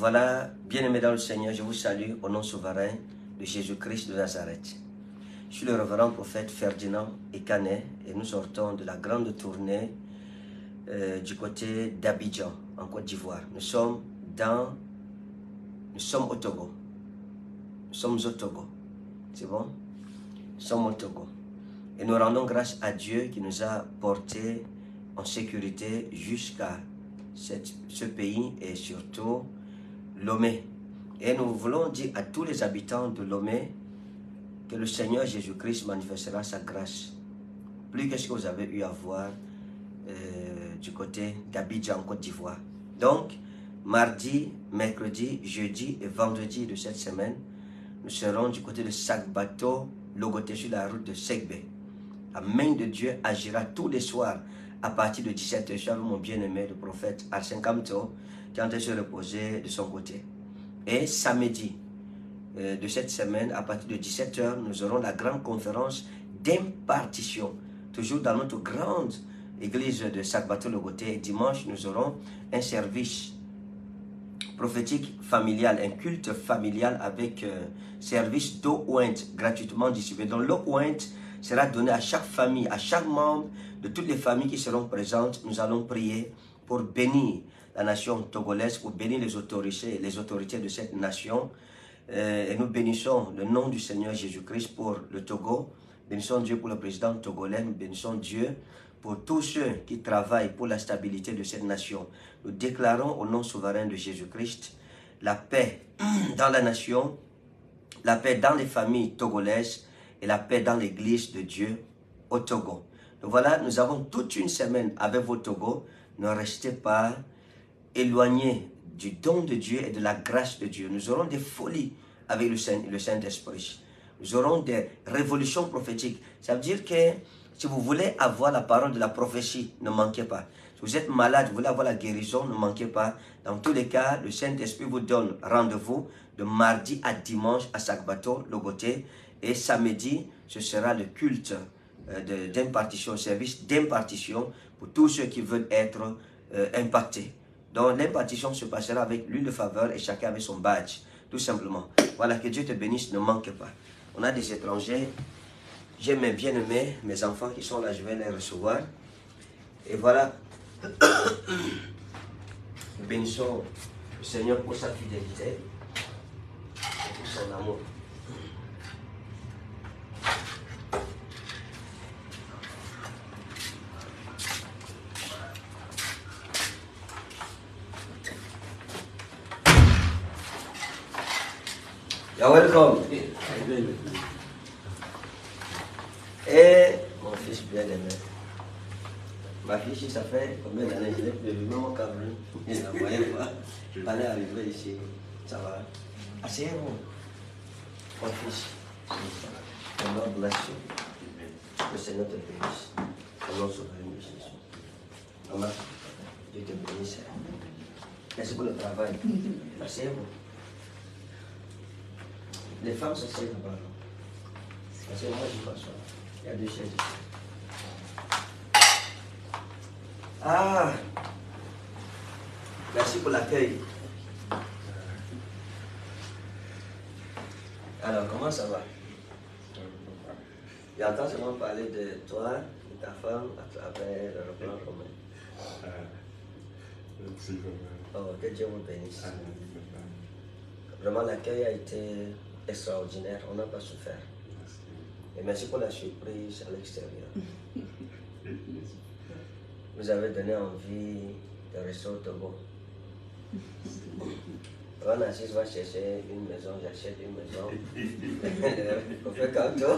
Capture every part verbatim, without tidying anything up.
Voilà, bien-aimés dans le Seigneur, je vous salue au nom souverain de Jésus-Christ de Nazareth. Je suis le révérend prophète Ferdinand Ekané et nous sortons de la grande tournée euh, du côté d'Abidjan, en Côte d'Ivoire. Nous sommes dans... Nous sommes au Togo. Nous sommes au Togo. C'est bon? Nous sommes au Togo. Et nous rendons grâce à Dieu qui nous a portés en sécurité jusqu'à ce pays et surtout Lomé. Et nous voulons dire à tous les habitants de Lomé que le Seigneur Jésus-Christ manifestera sa grâce. Plus que ce que vous avez eu à voir euh, du côté d'Abidjan en Côte d'Ivoire. Donc, mardi, mercredi, jeudi et vendredi de cette semaine, nous serons du côté de Sagbato, Logoté sur la route de Segbe. La main de Dieu agira tous les soirs à partir de dix-sept heures. Je suis avec mon bien-aimé, le prophète Arsène Kamto, qui est en train de se reposer de son côté. Et samedi euh, de cette semaine, à partir de dix-sept heures, nous aurons la grande conférence d'impartition. Toujours dans notre grande église de Sagbato Logoté. Et dimanche, nous aurons un service prophétique familial, un culte familial avec euh, service d'eau ointe gratuitement distribué. Donc l'eau ointe sera donnée à chaque famille, à chaque membre de toutes les familles qui seront présentes. Nous allons prier pour bénir la nation togolaise, pour bénir les autorités, les autorités de cette nation. Euh, et nous bénissons le nom du Seigneur Jésus-Christ pour le Togo. Bénissons Dieu pour le président togolais. Nous bénissons Dieu pour tous ceux qui travaillent pour la stabilité de cette nation. Nous déclarons au nom souverain de Jésus-Christ la paix dans la nation, la paix dans les familles togolaises et la paix dans l'église de Dieu au Togo. Donc voilà, nous avons toute une semaine avec vos Togo. Ne restez pas éloignés du don de Dieu et de la grâce de Dieu. Nous aurons des folies avec le Saint, le Saint-Esprit. Nous aurons des révolutions prophétiques. Ça veut dire que si vous voulez avoir la parole de la prophétie, ne manquez pas. Si vous êtes malade, vous voulez avoir la guérison, ne manquez pas. Dans tous les cas, le Saint-Esprit vous donne rendez-vous de mardi à dimanche à Sagbato, Logoté. Et samedi, ce sera le culte euh, d'impartition, service d'impartition pour tous ceux qui veulent être euh, impactés. Donc l'impartition se passera avec l'huile de faveur et chacun avec son badge, tout simplement. Voilà, que Dieu te bénisse, ne manque pas. On a des étrangers. J'ai mes bien-aimés, mes enfants qui sont là, je vais les recevoir. Et voilà, nous bénissons le Seigneur pour sa fidélité et pour son amour. You're welcome. Et mon fils bien-aimé. Ma fille, ça fait combien d'années je l'ai vu, même au Cameroun. Je ne la voyais pas. Je parlais arriver ici. Ça va. Asseyez-vous. Mon fils. Que Lord bless you. Le Seigneur te bénisse. Au nom souverain de Jésus. Maman, Dieu te bénisse. Merci pour le travail. Asseyez-vous. Les femmes s'asseyent là-bas. Parce que moi, je m'assois. Il y a deux chaises ici. Ah! Merci pour l'accueil. Alors, comment ça va? J'entends seulement parler de toi, de ta femme, à travers le plan romain. Oh, que Dieu vous bénisse. Vraiment, l'accueil a été extraordinaire. On n'a pas souffert. Et merci pour la surprise à l'extérieur. Vous avez donné envie de rester au Togo. Quand Narcisse va chercher une maison, j'achète une maison. On fait comme toi.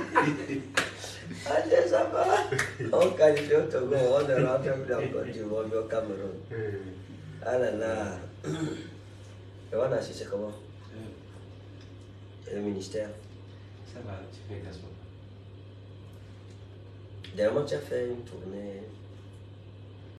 Allez, ça va. On qualifie au Togo, on ne rentre plus en Côte d'Ivoire, mais au Cameroun. Ah là là. Et on Narcisse, c'est comment? Et le ministère? Ça va, tu fais qu'à soi. Dernièrement, tu as fait une tournée